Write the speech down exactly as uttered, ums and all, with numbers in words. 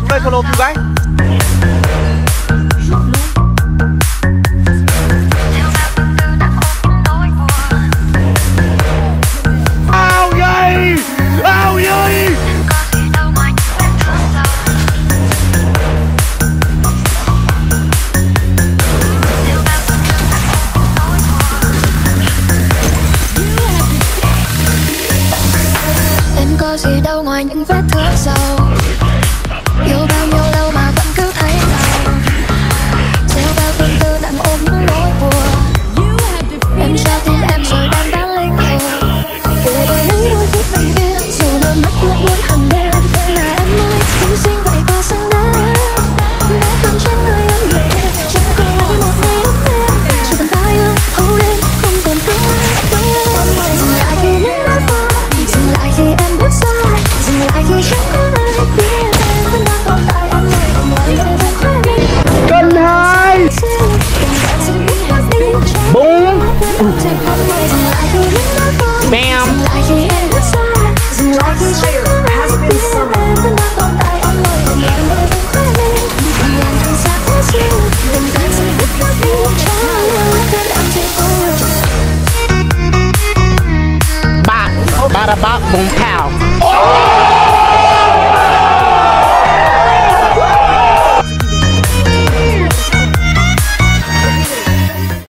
đây solo cứu gái. Ao dây, ao dây. Em có gì đâu ngoài những vết thương sâu. Yêu bao nhiêu lâu mà vẫn cứ thấy đau. Gieo bao tương tư đang ôm những nỗi buồn. Em trao tim em rồi đang bán linh hồn. Kể đời những đôi phút bình yên, dù đôi mắt luôn luôn hằn đen. Là em ơi, chúng sinh vậy có xanh đá. Đã cầm trên người em về, chẳng còn lại một ngày ước em. Chỉ cần ta yêu, hầu lên, không còn tiếng tiếng. Dừng lại khi những nỗi buồn, dừng lại khi em bước xa, dừng lại khi chẳng có ai biết em vẫn đang tồn tại. Em ơi, không ngoài lời về khóe mi. Cân hai, bốn, bam. Ba ba ba ba bùng